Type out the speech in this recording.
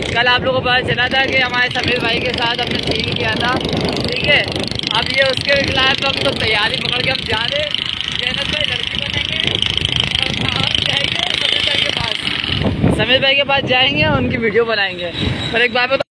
कल आप लोगों को पता चला था कि हमारे समीर भाई के साथ हमने सील किया था, ठीक है। अब ये उसके खिलाफ हम तो तैयारी पकड़ के हम जा रहे जैनत भाई लड़की बनेंगे और हम जाएंगे समीर भाई के पास जाएंगे, उनकी वीडियो बनाएंगे। पर एक बात